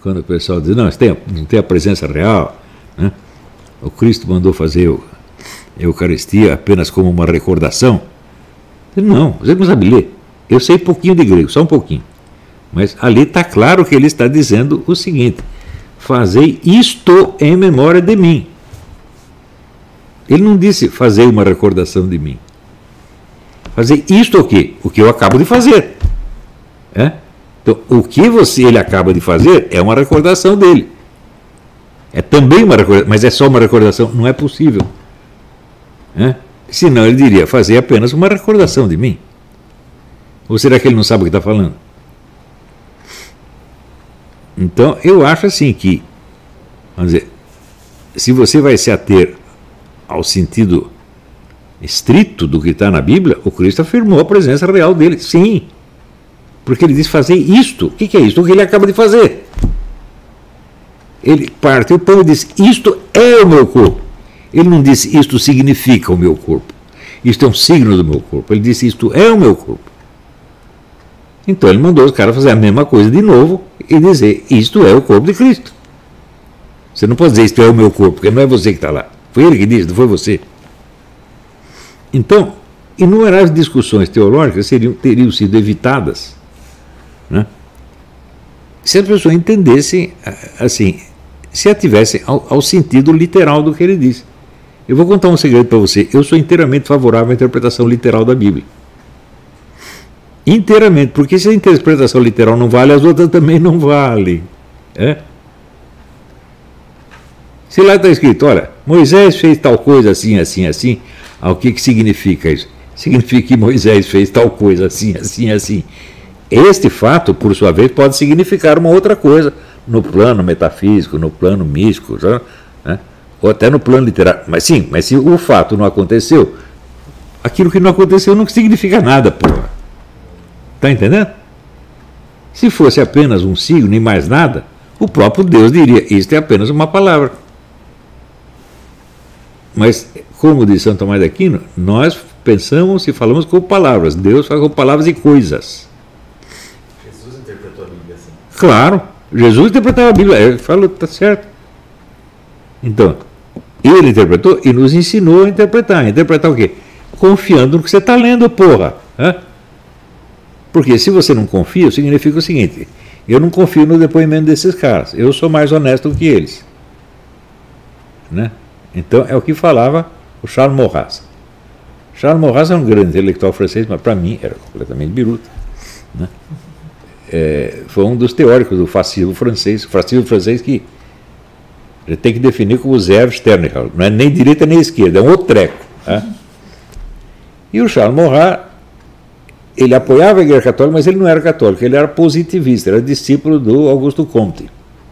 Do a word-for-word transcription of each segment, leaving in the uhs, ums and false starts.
quando o pessoal diz, não, tem, não tem a presença real, né? O Cristo mandou fazer a Eucaristia apenas como uma recordação. Não, você não sabe ler. Eu sei pouquinho de grego, só um pouquinho. Mas ali está claro que ele está dizendo o seguinte: fazei isto em memória de mim. Ele não disse fazei uma recordação de mim. Fazer isto o quê? O que eu acabo de fazer. É? Então, o que você, ele acaba de fazer é uma recordação dele. É também uma recordação, mas é só uma recordação, não é possível. É? Senão ele diria, fazer apenas uma recordação de mim. Ou será que ele não sabe o que está falando? Então, eu acho assim que, vamos dizer, se você vai se ater ao sentido estrito do que está na Bíblia, o Cristo afirmou a presença real dele, sim. Porque ele diz fazer isto. O que, que é isto? O que ele acaba de fazer. Ele parte o pão e diz, isto é o meu corpo. Ele não disse, isto significa o meu corpo. Isto é um signo do meu corpo. Ele disse, isto é o meu corpo. Então ele mandou os caras fazer a mesma coisa de novo e dizer, isto é o corpo de Cristo. Você não pode dizer, isto é o meu corpo, porque não é você que está lá. Foi ele que disse, não foi você. Então, inúmeras discussões teológicas seriam, teriam sido evitadas, né, se as pessoas entendessem, assim, se ativessem ao, ao sentido literal do que ele disse. Eu vou contar um segredo para você. Eu sou inteiramente favorável à interpretação literal da Bíblia. Inteiramente, porque se a interpretação literal não vale, as outras também não valem. É? Se lá está escrito, olha, Moisés fez tal coisa assim, assim, assim, ah, o que, que significa isso? Significa que Moisés fez tal coisa assim, assim, assim. Este fato, por sua vez, pode significar uma outra coisa no plano metafísico, no plano místico, né? Ou até no plano literário. Mas sim, mas se o fato não aconteceu, aquilo que não aconteceu não significa nada, porra. Está entendendo? Se fosse apenas um signo, nem mais nada, o próprio Deus diria, isto é apenas uma palavra. Mas, como diz Santo Tomás de Aquino, nós pensamos e falamos com palavras. Deus fala com palavras e coisas. Jesus interpretou a Bíblia assim. Claro, Jesus interpretava a Bíblia. Ele falou, está certo. Então, ele interpretou e nos ensinou a interpretar. Interpretar o quê? Confiando no que você está lendo, porra. Hã? Porque se você não confia, significa o seguinte, eu não confio no depoimento desses caras. Eu sou mais honesto que eles. Né? Então, é o que falava o Charles Maurras. Charles Maurras é um grande intelectual francês, mas para mim era completamente biruta. Né? É, foi um dos teóricos do fascismo francês, o fascismo francês que tem que definir como Zerve Sternickel. Não é nem direita nem esquerda, é um outro treco. Né? E o Charles Maurras, ele apoiava a Igreja Católica, mas ele não era católico, ele era positivista, era discípulo do Augusto Comte.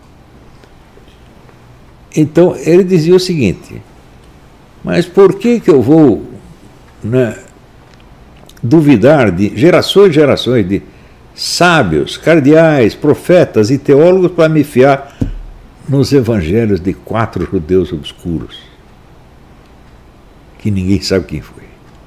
Então, ele dizia o seguinte, mas por que que eu vou, né, duvidar de gerações e gerações de sábios, cardeais, profetas e teólogos para me fiar nos evangelhos de quatro judeus obscuros, que ninguém sabe quem foi?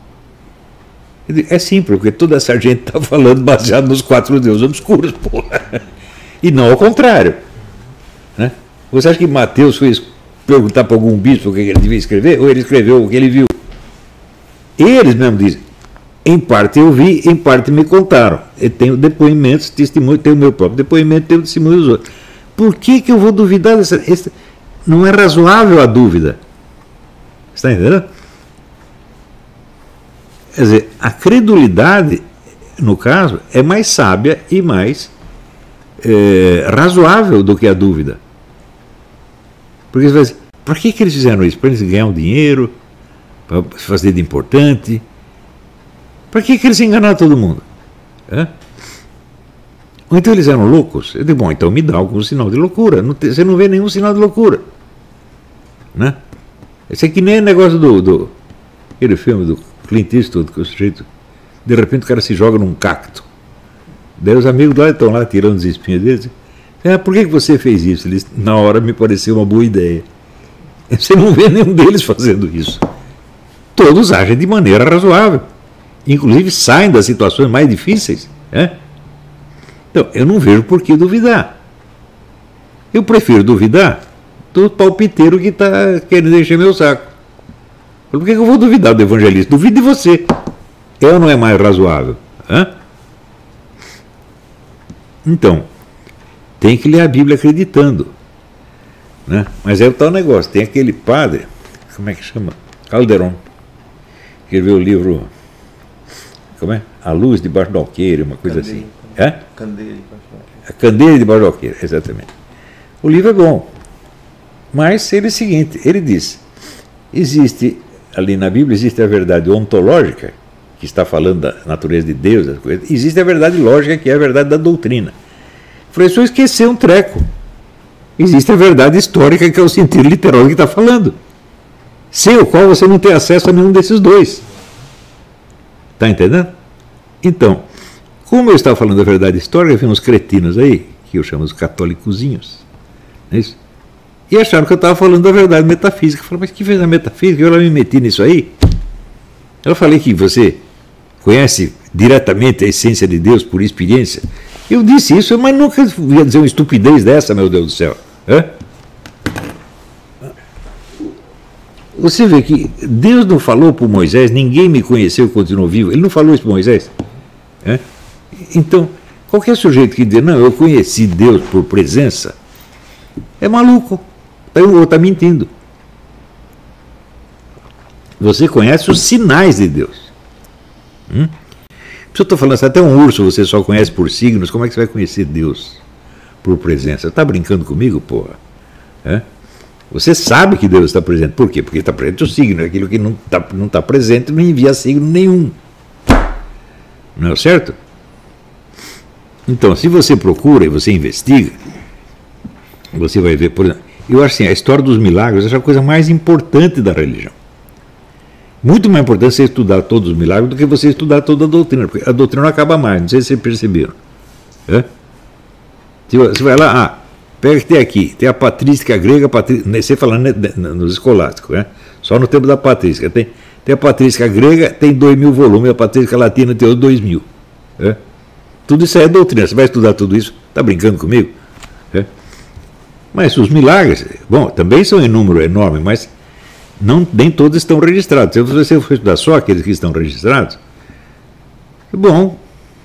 É simples, porque toda essa gente está falando baseado nos quatro judeus obscuros, porra. E não ao contrário. Né? Você acha que Mateus foi perguntar para algum bispo o que ele devia escrever? Ou ele escreveu o que ele viu? Eles mesmo dizem, em parte eu vi, em parte me contaram. Eu tenho depoimentos, testemunho, tenho o meu próprio depoimento, tenho o testemunho dos outros. Por que que eu vou duvidar dessa... Essa, não é razoável a dúvida. Está entendendo? Quer dizer, a credulidade, no caso, é mais sábia e mais é, razoável do que a dúvida. Porque você vai dizer, por que que eles fizeram isso? Para eles ganhar dinheiro, para fazer de importante. Para que que eles enganaram todo mundo? É? Ou então eles eram loucos? Eu digo, bom, então me dá algum sinal de loucura. Não tem, você não vê nenhum sinal de loucura. Né? Esse aqui nem é negócio do, do aquele filme do Clint Eastwood, que o sujeito, de repente o cara se joga num cacto. Daí os amigos lá estão lá tirando os espinhos deles. Ah, por que que você fez isso? Eles, na hora me pareceu uma boa ideia. Você não vê nenhum deles fazendo isso. Todos agem de maneira razoável. Inclusive saem das situações mais difíceis. Né? Então, eu não vejo por que duvidar. Eu prefiro duvidar do palpiteiro que está querendo encher meu saco. Por que eu vou duvidar do evangelista? Duvido de você. É ou não é mais razoável? Hã? Então, tem que ler a Bíblia acreditando. Né? Mas é o tal negócio. Tem aquele padre, como é que chama? Calderon, que escreveu o livro, como é? A Luz debaixo do Alqueire, uma coisa Candeia, assim. É? Candeia debaixo do Alqueire. A Candeia debaixo do Alqueire, exatamente. O livro é bom. Mas ele é o seguinte, ele diz, existe, ali na Bíblia, existe a verdade ontológica, que está falando da natureza de Deus, das coisas, existe a verdade lógica, que é a verdade da doutrina. O professor esqueceu um treco. Existe a verdade histórica, que é o sentido literal que está falando, sem o qual você não tem acesso a nenhum desses dois. Está entendendo? Então, como eu estava falando da verdade histórica, vi uns cretinos aí, que eu chamo os católicozinhos, não é isso? E acharam que eu estava falando da verdade metafísica. Eu falei, mas que fez a metafísica? Eu lá me meti nisso aí. Eu falei que você conhece diretamente a essência de Deus por experiência. Eu disse isso, mas nunca ia dizer uma estupidez dessa, meu Deus do céu. Hã? Você vê que Deus não falou para Moisés, ninguém me conheceu e continuou vivo. Ele não falou isso para Moisés. Hã? Então, qualquer sujeito que diz, não, eu conheci Deus por presença, é maluco. Ou está mentindo. Você conhece os sinais de Deus. Hum? Se eu estou falando assim, até um urso você só conhece por signos, como é que você vai conhecer Deus por presença? Está brincando comigo, porra? É? Você sabe que Deus está presente. Por quê? Porque está presente o signo. Aquilo que não está não tá presente não envia signo nenhum. Não é certo? Então, se você procura e você investiga, você vai ver, por exemplo, eu acho assim, a história dos milagres é a coisa mais importante da religião. Muito mais importante você estudar todos os milagres do que você estudar toda a doutrina, porque a doutrina não acaba mais, não sei se vocês perceberam. É? Você vai lá, ah, pega que tem aqui, tem a patrística grega, a patrística, você falando nos escolásticos, né? Só no tempo da patrística. Tem, tem a patrística grega, tem dois mil volumes, a patrística latina tem dois mil. É? Tudo isso aí é doutrina, você vai estudar tudo isso, está brincando comigo? É? Mas os milagres, bom, também são em número enorme, mas não, nem todos estão registrados. Se você for estudar só aqueles que estão registrados, bom,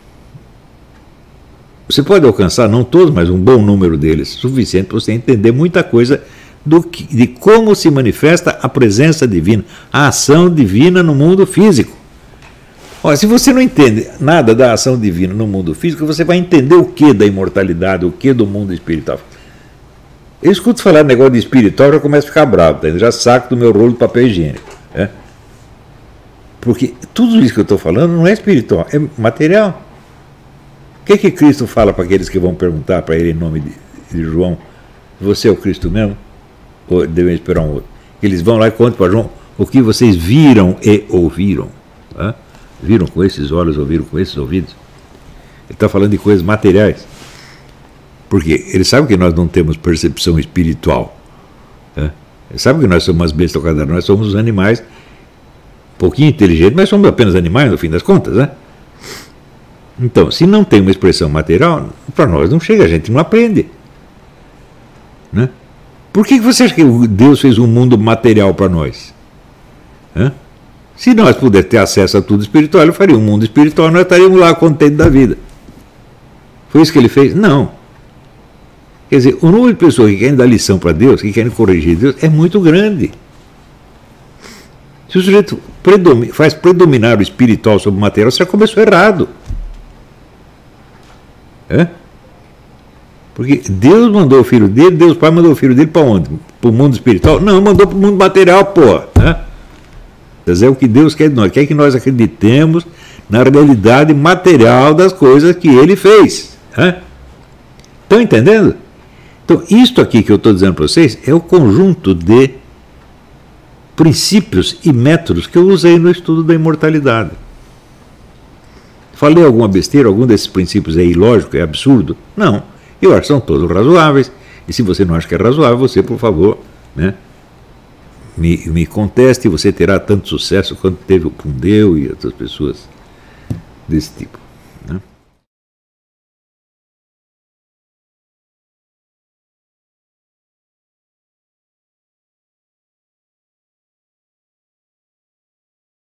você pode alcançar, não todos, mas um bom número deles, suficiente para você entender muita coisa do que, de como se manifesta a presença divina, a ação divina no mundo físico. Olha, se você não entende nada da ação divina no mundo físico, você vai entender o que da imortalidade, o que do mundo espiritual. Eu escuto falar de negócio de espiritual, já começo a ficar bravo, tá? Já saco do meu rolo de papel higiênico. É? Porque tudo isso que eu estou falando não é espiritual, é material. O que é que Cristo fala para aqueles que vão perguntar para ele em nome de, de João, você é o Cristo mesmo? Ou devem esperar um outro? Eles vão lá e contam para João o que vocês viram e ouviram. Tá? Viram com esses olhos, ouviram com esses ouvidos. Ele está falando de coisas materiais. Porque ele sabe que nós não temos percepção espiritual. Né? Ele sabe que nós somos umas bestas tocadas, nós somos os animais, um pouquinho inteligentes, mas somos apenas animais, no fim das contas. Né? Então, se não tem uma expressão material, para nós não chega, a gente não aprende. Né? Por que você acha que Deus fez um mundo material para nós? Né? Se nós pudéssemos ter acesso a tudo espiritual, ele faria um mundo espiritual, nós estaríamos lá contentes da vida. Foi isso que ele fez? Não. Quer dizer, o número de pessoas que querem dar lição para Deus, que querem corrigir Deus, é muito grande. Se o sujeito predomi- faz predominar o espiritual sobre o material, você já começou errado. É? Porque Deus mandou o filho dele, Deus Pai mandou o filho dele para onde? Para o mundo espiritual? Não, mandou para o mundo material, pô. Né? Quer dizer, é o que Deus quer de nós. Quer que nós acreditemos na realidade material das coisas que Ele fez. Né? Estão entendendo? Então, isto aqui que eu estou dizendo para vocês é o conjunto de princípios e métodos que eu usei no estudo da imortalidade. Falei alguma besteira, algum desses princípios é ilógico, é absurdo? Não. Eu acho que são todos razoáveis. E se você não acha que é razoável, você, por favor, né, me, me conteste e você terá tanto sucesso quanto teve o Pundeu e outras pessoas desse tipo. Né?